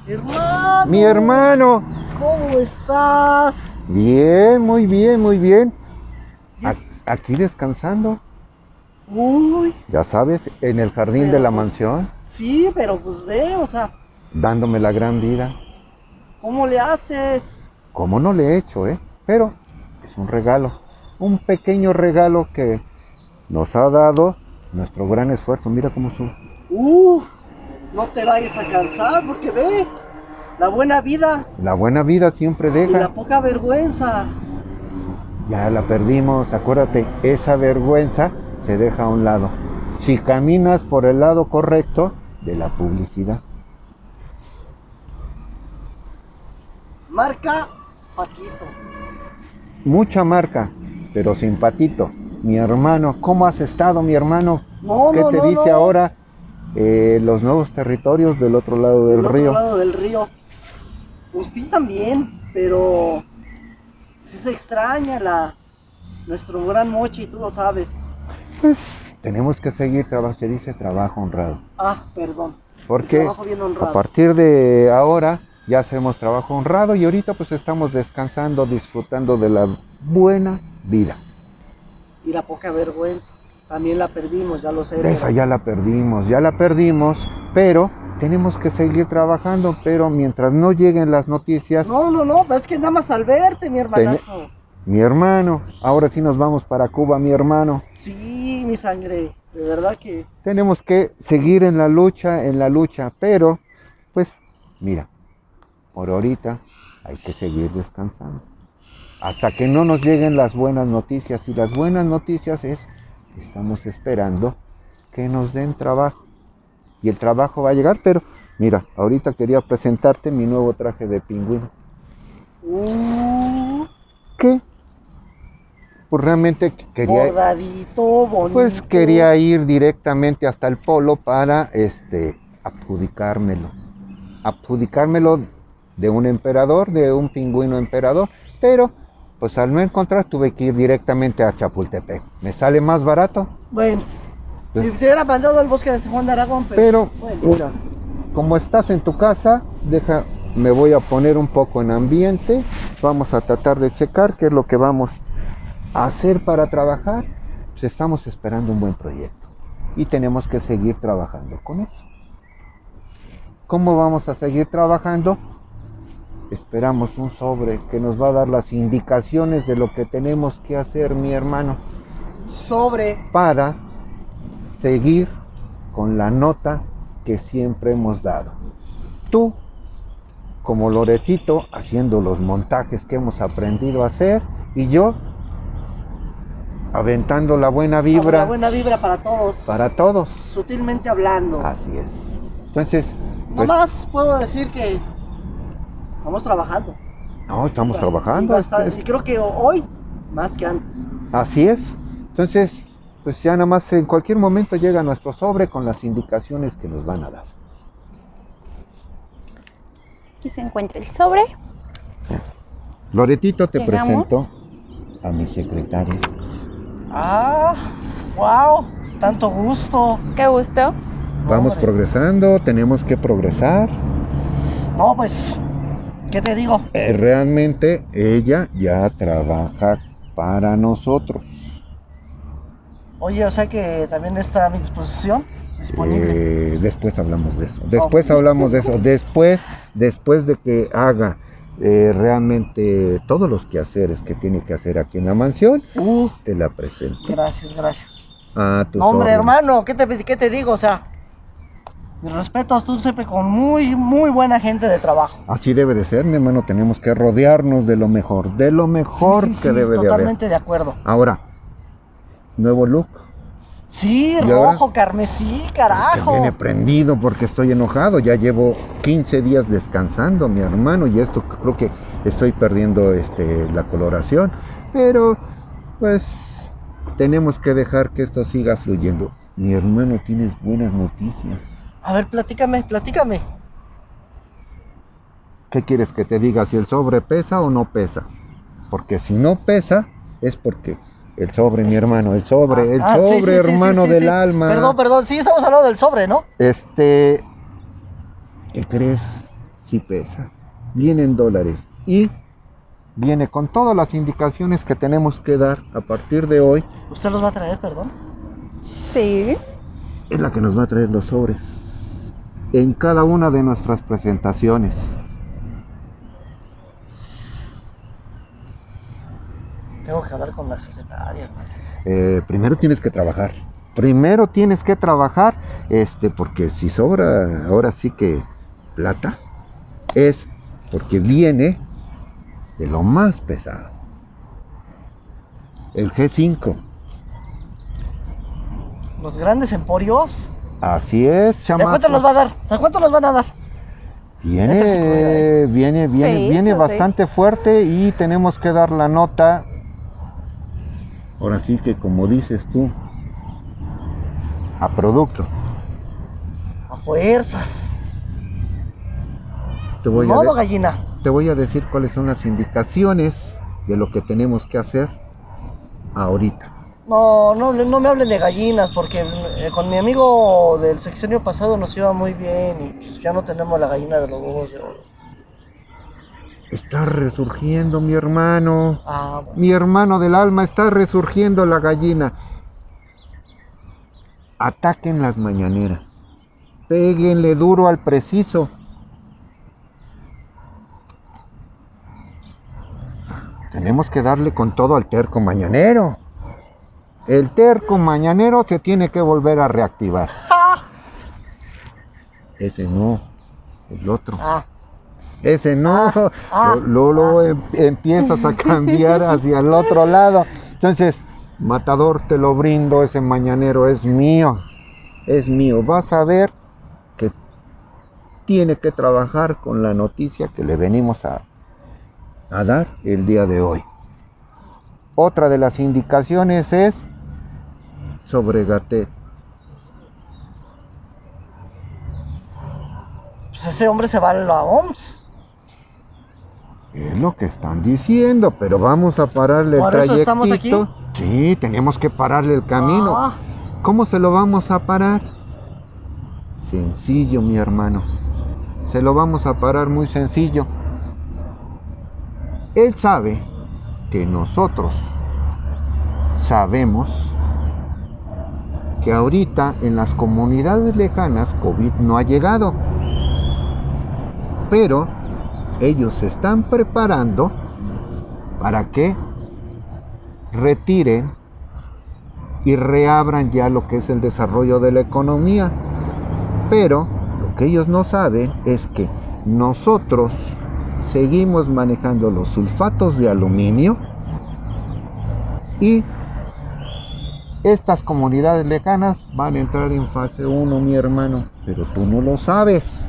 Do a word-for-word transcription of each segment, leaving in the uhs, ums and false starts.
Hermano. Mi hermano. ¿Cómo estás? Bien, muy bien, muy bien. Yes. Aquí descansando. Uy. Ya sabes, en el jardín Pero de la pues, mansión. Sí, pero pues ve, o sea, Dándome la gran vida. ¿cómo le haces? Como no le he hecho, ¿eh? Pero es un regalo. Un pequeño regalo que nos ha dado nuestro gran esfuerzo. Mira cómo sube. Uh, no te vayas a cansar porque ve, la buena vida La buena vida siempre y la deja. poca vergüenza. Ya la perdimos. Acuérdate, esa vergüenza se deja a un lado. Si caminas por el lado correcto de la publicidad. Marca Paquito. Mucha marca, pero sin Patito. Mi hermano, ¿cómo has estado, mi hermano? No, ¿Qué no, te no, dice no. ahora eh, los nuevos territorios del otro lado del Del río? otro lado del río. Pues pintan bien, pero sí se extraña la nuestro gran Mochi, tú lo sabes. Pues tenemos que seguir trabajando, se dice trabajo honrado. Ah, perdón. Porque Trabajo bien honrado. a partir de ahora ya hacemos trabajo honrado y ahorita pues estamos descansando, disfrutando de la buena vida. Y la poca vergüenza, también la perdimos, ya lo sé. Esa pero... ya la perdimos, ya la perdimos, pero tenemos que seguir trabajando, pero mientras no lleguen las noticias... No, no, no, es que nada más al verte, mi hermanazo. Ten... Mi hermano, ahora sí nos vamos para Cuba, mi hermano. Sí, mi sangre, de verdad que... Tenemos que seguir en la lucha, en la lucha, pero, pues, mira, por ahorita hay que seguir descansando. Hasta que no nos lleguen las buenas noticias, y las buenas noticias es, estamos esperando que nos den trabajo. Y el trabajo va a llegar, pero, mira, ahorita quería presentarte mi nuevo traje de pingüino. Uh, ¿Qué? Pues realmente quería, bordadito, bonito. pues quería ir directamente hasta el polo para este adjudicármelo. Adjudicármelo de un emperador, de un pingüino emperador, pero pues al no encontrar tuve que ir directamente a Chapultepec. Me sale más barato. Bueno, Pues, si te hubiera mandado al bosque de San Juan de Aragón, pero, pero bueno. mira, como estás en tu casa, deja, me voy a poner un poco en ambiente. Vamos a tratar de checar qué es lo que vamos a hacer para trabajar. Pues estamos esperando un buen proyecto y tenemos que seguir trabajando con eso. ¿Cómo vamos a seguir trabajando? Esperamos un sobre que nos va a dar las indicaciones de lo que tenemos que hacer, mi hermano, Sobre. para seguir con la nota que siempre hemos dado. Tú, como Loretito, haciendo los montajes que hemos aprendido a hacer, y yo aventando la buena vibra. La buena vibra para todos. Para todos. Sutilmente hablando. Así es. Entonces, pues, nomás puedo decir que estamos trabajando. No, estamos Bast- trabajando. Y, bastante, Es- y creo que hoy más que antes. Así es. Entonces, pues ya nada más en cualquier momento llega nuestro sobre con las indicaciones que nos van a dar. Aquí se encuentra el sobre. Loretito, te Llegamos. presento a mi secretaria. Ah, wow, tanto gusto. Qué gusto. Vamos Hombre. progresando, tenemos que progresar. No, pues, ¿qué te digo? Eh, realmente ella ya trabaja para nosotros. Oye, o sea que también está a mi disposición, disponible. Eh, después hablamos de eso. Después Oh. hablamos de eso. Después, después de que haga eh, realmente todos los quehaceres que tiene que hacer aquí en la mansión, Uh, te la presento. gracias, gracias. A tus No, hombre, órdenes. hermano, ¿qué te, ¿qué te digo? O sea, mis respetos, tú siempre con muy, muy buena gente de trabajo. Así debe de ser, mi hermano. Tenemos que rodearnos de lo mejor, de lo mejor Sí, sí, que sí, debe de haber. totalmente de acuerdo. Ahora, nuevo look. Sí, ¿Y ahora? rojo, carmesí, Que carajo. viene prendido porque estoy enojado. Ya llevo quince días descansando, mi hermano, y esto creo que estoy perdiendo este, la coloración. Pero, pues, tenemos que dejar que esto siga fluyendo. Mi hermano, tienes buenas noticias. A ver, platícame, platícame. ¿Qué quieres que te diga? ¿Si el sobre pesa o no pesa? Porque si no pesa, es porque el sobre, mi Este- hermano, el sobre, el Ah, ah, sí, sobre, sí, sí, hermano sí, sí, del sí. alma. Perdón, perdón, sí, estamos hablando del sobre, ¿no? Este, ¿qué crees? sí pesa, viene en dólares y viene con todas las indicaciones que tenemos que dar a partir de hoy. ¿Usted los va a traer, perdón? Sí. Es la que nos va a traer los sobres en cada una de nuestras presentaciones. Tengo que hablar con la secretaria, hermano. Eh, primero tienes que trabajar. Primero tienes que trabajar, este, porque si sobra, ahora sí que plata, es porque viene de lo más pesado. El G cinco. Los grandes emporios. Así es, ¿De chamaco. cuánto los va a dar? ¿De cuánto los van a dar? Viene, Esta sí que viene, viene, Sí, viene ok. bastante fuerte y tenemos que dar la nota. Ahora sí que como dices tú, a producto. A fuerzas. Te voy a, Modo de- gallina. te voy a decir cuáles son las indicaciones de lo que tenemos que hacer ahorita. No, no, hable- no me hablen de gallinas porque eh, con mi amigo del sexenio pasado nos iba muy bien y pues, ya no tenemos la gallina de los huevos de oro. Está resurgiendo, mi hermano. Ah, bueno. Mi hermano del alma, está resurgiendo la gallina. Ataquen las mañaneras. Péguenle duro al preciso. Tenemos que darle con todo al terco mañanero. El terco mañanero se tiene que volver a reactivar. Ese no, el otro. Ah, Ese no, ah, lo, lo- lo em- empiezas a cambiar hacia el otro lado. Entonces, matador, te lo brindo, ese mañanero es mío, es mío. Vas a ver que tiene que trabajar con la noticia que le venimos a, a dar el día de hoy. Otra de las indicaciones es sobre Gatet. pues ese hombre se va a la O M S. Es lo que están diciendo, pero vamos a pararle ¿Por el eso estamos aquí? trayectito. Sí, tenemos que pararle el camino. Ah, ¿Cómo se lo vamos a parar? Sencillo, mi hermano. Se lo vamos a parar muy sencillo. Él sabe que nosotros sabemos que ahorita en las comunidades lejanas COVID no ha llegado. Pero ellos se están preparando para que retiren y reabran ya lo que es el desarrollo de la economía. Pero lo que ellos no saben es que nosotros seguimos manejando los sulfatos de aluminio y estas comunidades lejanas van a entrar en fase uno, mi hermano, pero tú no lo sabes.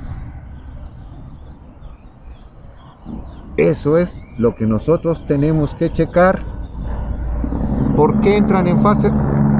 Eso es lo que nosotros tenemos que checar. ¿Por qué entran en fase?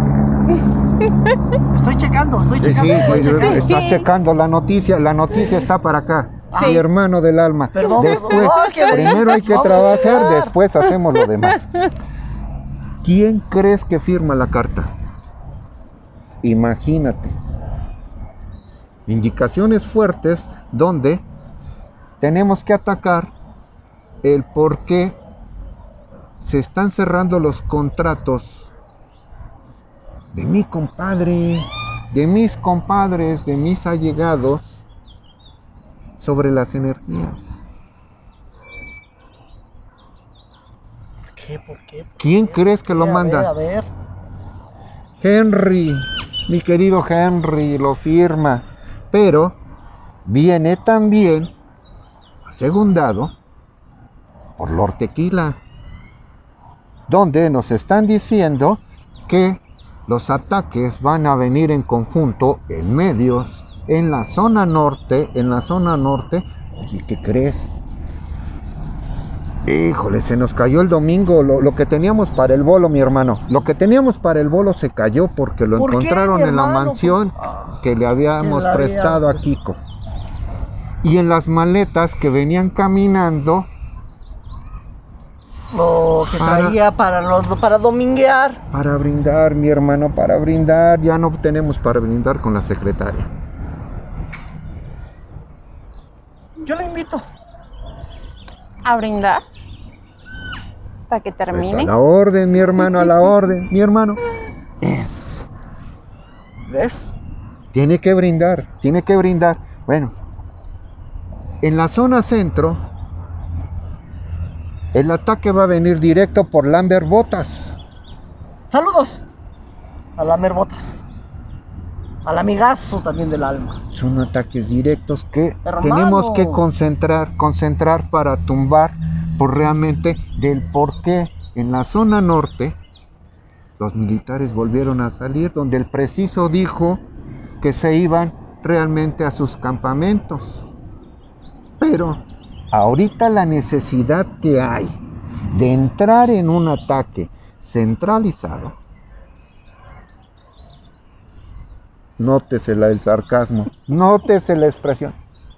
estoy checando, estoy Sí, checando, sí, estoy sí, checando. estás checando la noticia. La noticia está para acá. Mi hermano del alma. Perdón, Después, perdón. No, es que me primero hay dices, que vamos a trabajar, checar. después hacemos lo demás. ¿Quién crees que firma la carta? Imagínate. Indicaciones fuertes donde tenemos que atacar el por qué se están cerrando los contratos de mi compadre, de mis compadres, de mis allegados sobre las energías. ¿Por qué? ¿Por qué? ¿Por ¿Quién qué? crees que lo A ver, manda? A ver, Henry, mi querido Henry, lo firma. Pero viene también asegundado por Lord Tequila, donde nos están diciendo que los ataques van a venir en conjunto en medios, en la zona norte, en la zona norte. Oye, ¿qué crees? Híjole, se nos cayó el domingo lo, lo que teníamos para el bolo, mi hermano. Lo que teníamos para el bolo se cayó porque lo ¿Por qué, encontraron mi en la hermano? mansión Ah, que le habíamos que la prestado a habíamos- Kiko. Y en las maletas que venían caminando, lo que Para- traía para, los, para dominguear. para brindar, mi hermano, para brindar, ya no tenemos para brindar con la secretaria. Yo le invito invito. A brindar. Hasta que Está termine. a la orden, mi hermano, a la orden, mi hermano. ¿Ves? Tiene que brindar, tiene que brindar. Bueno, en la zona centro, el ataque va a venir directo por Lambert Botas. Saludos a la Merbotas. Al amigazo también del alma. Son ataques directos que Hermano. tenemos que concentrar, concentrar para tumbar por realmente del por qué en la zona norte los militares volvieron a salir, donde el preciso dijo que se iban realmente a sus campamentos. Pero ahorita la necesidad que hay de entrar en un ataque centralizado, nótesela el sarcasmo, nótese la expresión.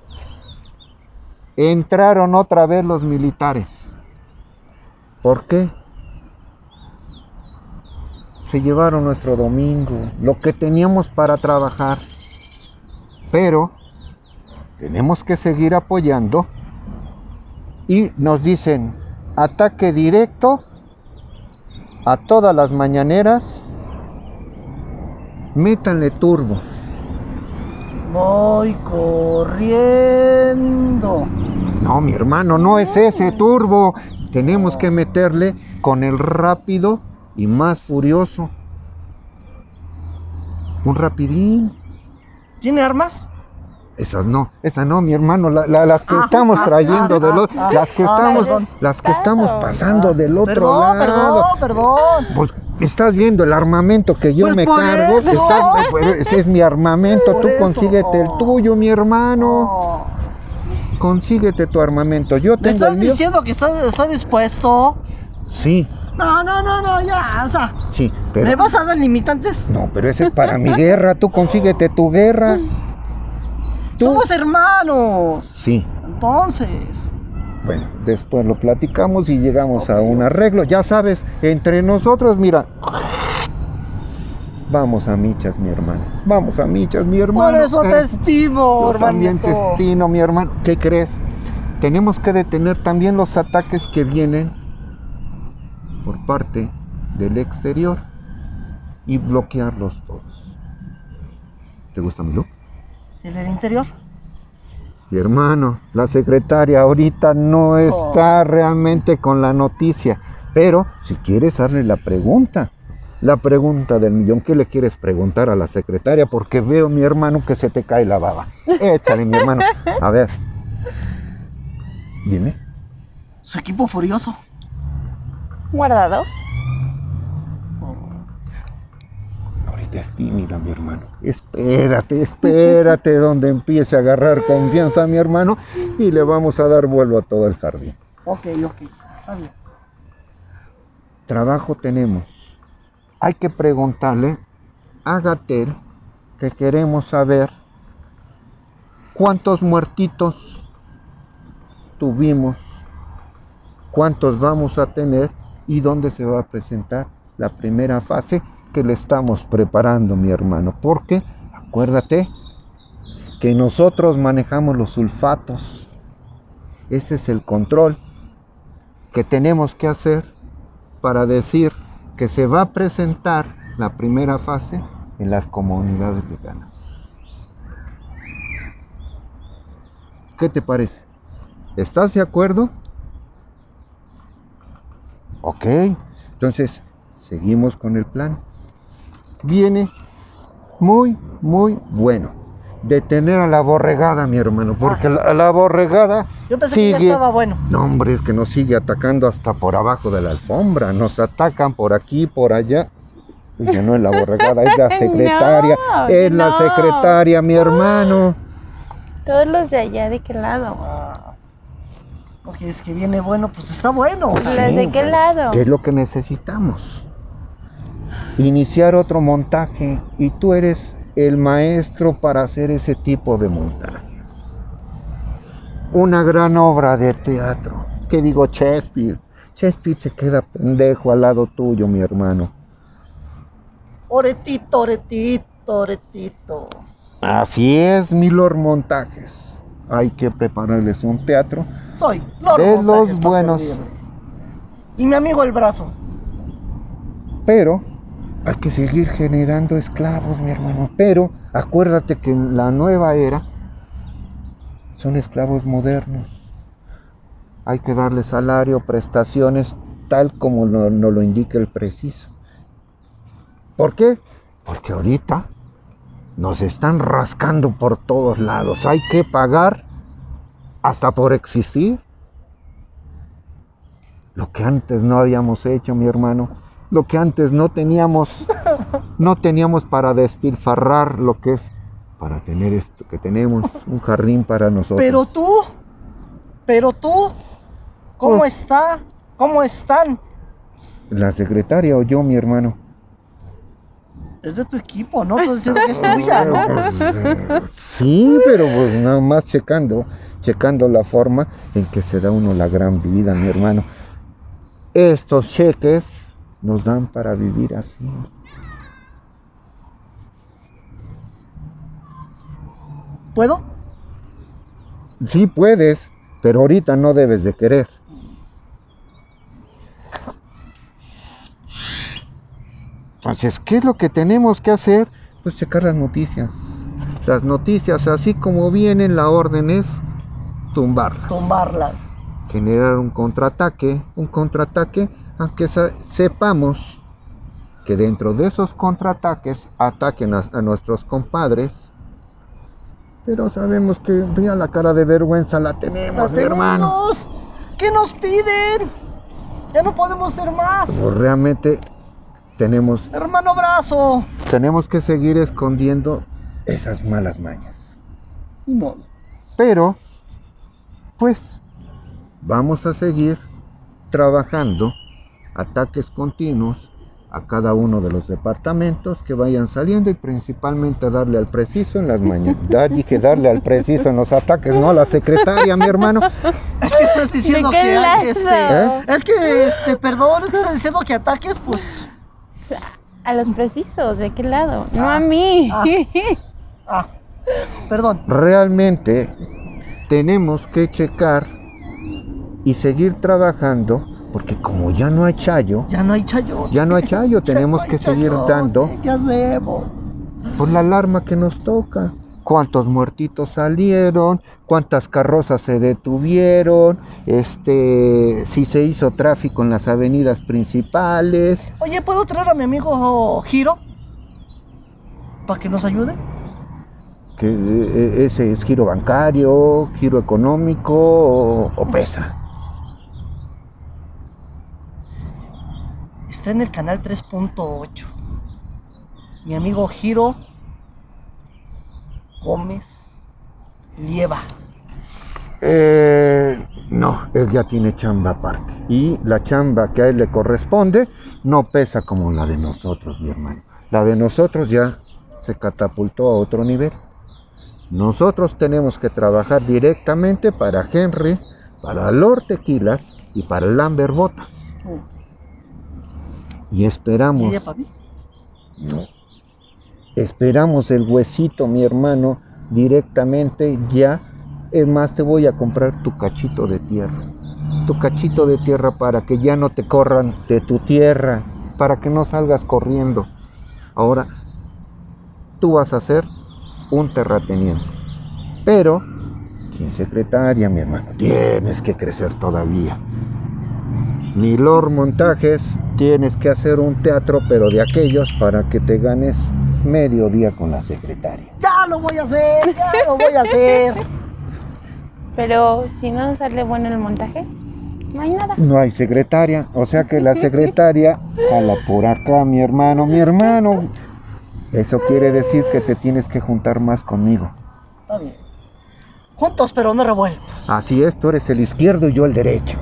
Entraron otra vez los militares. ¿Por qué? Se llevaron nuestro domingo, lo que teníamos para trabajar. Pero tenemos que seguir apoyando y nos dicen ataque directo a todas las mañaneras. Métanle turbo. Voy corriendo. No, mi hermano, no es ese turbo. Tenemos que meterle con el rápido y más furioso. Un rapidín. ¿Tiene armas? Esas no, esas no, mi hermano, la, la, las que Ah, estamos ah, trayendo ah, del otro, ah, las que ah, estamos, perdón. las que estamos pasando del otro Perdón, lado. perdón, perdón. Pues estás viendo el armamento que yo Pues me por cargo. eso. estás- pues, ese es mi armamento. Por Tú eso. consíguete el tuyo, mi hermano. No. Consíguete tu armamento. Yo ¿Me tengo estás el mío. diciendo que estás, estás dispuesto? Sí, No, no, no, no, ya, o sea, sí, pero ¿me vas a dar limitantes? no, pero ese es para mi guerra. Tú consíguete tu guerra. Tú. Somos hermanos. Sí. Entonces, Bueno, después lo platicamos y llegamos a un arreglo. Ya sabes, entre nosotros, mira. Vamos a michas, mi hermano. Vamos a michas, mi hermano. por eso te Eh, estimo, Yo también te hermanito. estimo, mi hermano. ¿Qué crees? Tenemos que detener también los ataques que vienen por parte del exterior y bloquearlos todos. ¿Te gusta mi look? ¿El del interior? Mi hermano, la secretaria ahorita no está realmente con la noticia, pero si quieres hazle la pregunta, la pregunta del millón, ¿qué le quieres preguntar a la secretaria? Porque veo, mi hermano, que se te cae la baba. Échale, mi hermano. A ver. ¿Viene? Su equipo furioso. Guardado. Ahorita es tímida, mi hermano. Espérate, espérate donde empiece a agarrar confianza, mi hermano, y le vamos a dar vuelo a todo el jardín. Ok, ok, está bien. Trabajo tenemos. Hay que preguntarle a Gatell que queremos saber cuántos muertitos tuvimos, cuántos vamos a tener y dónde se va a presentar la primera fase que le estamos preparando, mi hermano. Porque acuérdate que nosotros manejamos los sulfatos. Ese es el control que tenemos que hacer para decir que se va a presentar la primera fase en las comunidades veganas. ¿Qué te parece? ¿Estás de acuerdo? Ok, entonces seguimos con el plan. Viene muy, muy bueno. Detener a la borregada, mi hermano, porque la, la borregada Yo pensé sigue. que ya estaba bueno. No, hombre, es que nos sigue atacando hasta por abajo de la alfombra. Nos atacan por aquí, por allá. Oye, no es la borregada, es la secretaria. No, es la no. secretaria, mi hermano. Todos los de allá, ¿de qué lado? Ah, los que dices que viene bueno, pues está bueno. o sea, ¿Los de qué lado? ¿Qué es lo que necesitamos? Iniciar otro montaje. Y tú eres el maestro para hacer ese tipo de montajes. Una gran obra de teatro. ¿Qué digo, Shakespeare? Shakespeare se queda pendejo al lado tuyo, mi hermano. Oretito, oretito, oretito. Así es, Milord Montajes. hay que prepararles un teatro Soy Lord de Montajes los para buenos. servirle. Y mi amigo el brazo. Pero hay que seguir generando esclavos, mi hermano. Pero acuérdate que en la nueva era son esclavos modernos. Hay que darle salario, prestaciones, tal como nos no lo indica el preciso. ¿Por qué? Porque ahorita nos están rascando por todos lados. Hay que pagar hasta por existir. Lo que antes no habíamos hecho, mi hermano. Lo que antes no teníamos, no teníamos para despilfarrar lo que es para tener esto que tenemos, un jardín para nosotros. Pero tú, pero tú, ¿cómo Pues- está? ¿Cómo están? La secretaria o yo, mi hermano. Es de tu equipo, ¿no? Estás diciendo que es tuya, ¿no? Pues, sí, pero pues nada más checando, checando la forma en que se da uno la gran vida, mi hermano. Estos cheques nos dan para vivir así. ¿Puedo? Sí puedes, pero ahorita no debes de querer. Entonces, ¿qué es lo que tenemos que hacer? Pues checar las noticias. Las noticias, así como vienen, la orden es tumbarlas. Tumbarlas. Generar un contraataque, un contraataque, aunque sa- sepamos que dentro de esos contraataques ataquen a, a nuestros compadres, pero sabemos que ya la cara de vergüenza la tenemos, ¡La mi hermano. tenemos! ¿Qué nos piden? Ya no podemos ser más. Pues realmente tenemos, Hermano brazo. tenemos que seguir escondiendo esas malas mañas. Ni modo. Pero, pues, vamos a seguir trabajando ataques continuos a cada uno de los departamentos que vayan saliendo y principalmente darle al preciso en las mañanas. Ya dije darle al preciso en los ataques, no a la secretaria, mi hermano. Es que estás diciendo ¿De qué que hay, lado? este. ¿Eh? Es que, este, perdón, es que estás diciendo que ataques, pues. A los precisos, ¿de qué lado? No a mí. Ah. Ah, perdón. Realmente tenemos que checar y seguir trabajando, porque como ya no hay chayo, Ya no hay chayote. ya no hay chayo, Ya tenemos no hay que seguir chayote. dando ¿Qué hacemos? por la alarma que nos toca. Cuántos muertitos salieron, cuántas carrozas se detuvieron, este, si se hizo tráfico en las avenidas principales. Oye, ¿puedo traer a mi amigo Giro? ¿Para que nos ayude? Que eh, ese es giro bancario, giro económico o, o pesa. Está en el canal tres punto ocho. Mi amigo Giro Gómez Lieva. Eh, no, él ya tiene chamba aparte. Y la chamba que a él le corresponde no pesa como la de nosotros, mi hermano. La de nosotros ya se catapultó a otro nivel. Nosotros tenemos que trabajar directamente para Henry, para Lord Tequilas y para Lambert Botas. Y ¿Y esperamos, ella para mí? no, esperamos el huesito, mi hermano, directamente ya. Es más, te voy a comprar tu cachito de tierra. Tu cachito de tierra para que ya no te corran de tu tierra, para que no salgas corriendo. Ahora, tú vas a ser un terrateniente. Pero, sin secretaria, mi hermano, tienes que crecer todavía. Mi Lord Montajes, tienes que hacer un teatro, pero de aquellos para que te ganes medio día con la secretaria. Ya lo voy a hacer, ya lo voy a hacer. Pero si no sale bueno el montaje, no hay nada. No hay secretaria, o sea que la secretaria jala por acá, mi hermano, mi hermano. Eso quiere decir que te tienes que juntar más conmigo. Está bien. Juntos pero no revueltos. Así es, tú eres el izquierdo y yo el derecho.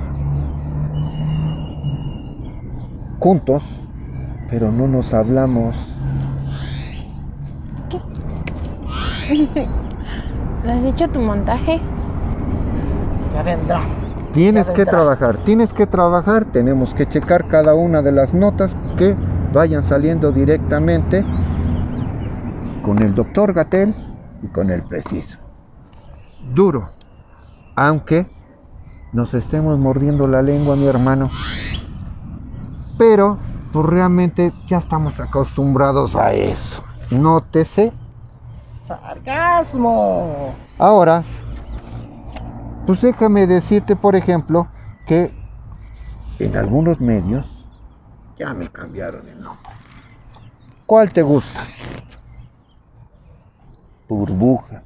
Juntos, pero no nos hablamos. ¿No has dicho tu montaje? Ya vendrá. Tienes Ya que vendrá. trabajar, tienes que trabajar, tenemos que checar cada una de las notas que vayan saliendo directamente con el doctor Gatell y con el preciso. Duro, aunque nos estemos mordiendo la lengua, mi hermano. Pero, pues realmente ya estamos acostumbrados a eso. Nótese. ¡Sarcasmo! Ahora, pues déjame decirte, por ejemplo, que en algunos medios ya me cambiaron el nombre. ¿Cuál te gusta? Burbuja.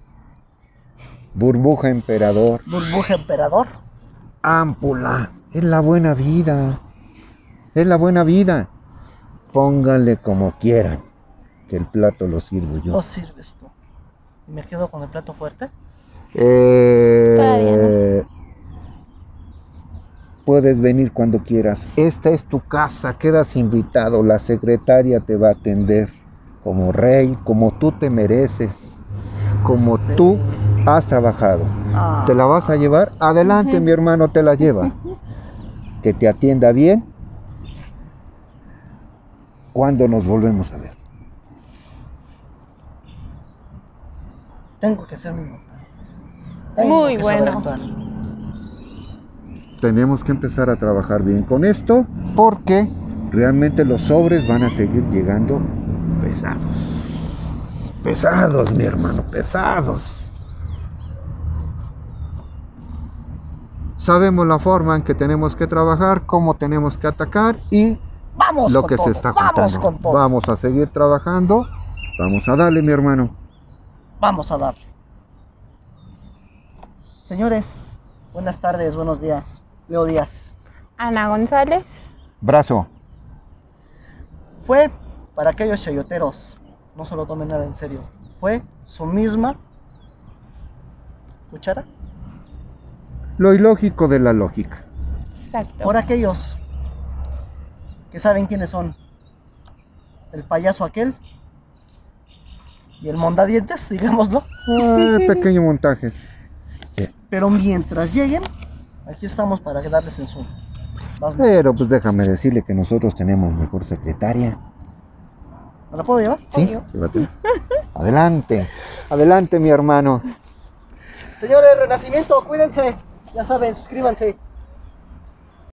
Burbuja emperador. Burbuja emperador. Ámpula. Es la buena vida. Es la buena vida. Pónganle como quieran, que el plato lo sirvo yo. No sirves tú. ¿Y me quedo con el plato fuerte? Eh, Todavía Puedes venir cuando quieras. Esta es tu casa, quedas invitado. La secretaria te va a atender como rey, como tú te mereces, como Este- tú has trabajado. Ah, ¿Te la vas a llevar? Adelante, Ujú. mi hermano, te la lleva. Que te atienda bien. ¿Cuándo nos volvemos a ver? tengo que ser mi papá. Tengo Muy que saber bueno. actuar. Tenemos que empezar a trabajar bien con esto, porque realmente los sobres van a seguir llegando pesados. Pesados, mi hermano, pesados. Sabemos la forma en que tenemos que trabajar, cómo tenemos que atacar y Vamos lo con que todo. se está Vamos juntando. con todo. Vamos a seguir trabajando. Vamos a darle, mi hermano. Vamos a darle. Señores, buenas tardes, buenos días. Leo Díaz. Ana González. Brazo. Fue para aquellos chayoteros, no se lo tomen nada en serio. Fue su misma cuchara. Lo ilógico de la lógica. Exacto. Por aquellos que saben quiénes son. El payaso aquel y el mondadientes, digámoslo. Ay, pequeño montaje. Pero mientras lleguen, aquí estamos para darles en su... Vas, Pero pues déjame decirle que nosotros tenemos mejor secretaria. ¿Me la puedo llevar? ¿Sí? Obvio. Llévatela. Adelante. Adelante, mi hermano. Señores, Renacimiento, cuídense. Ya saben, suscríbanse.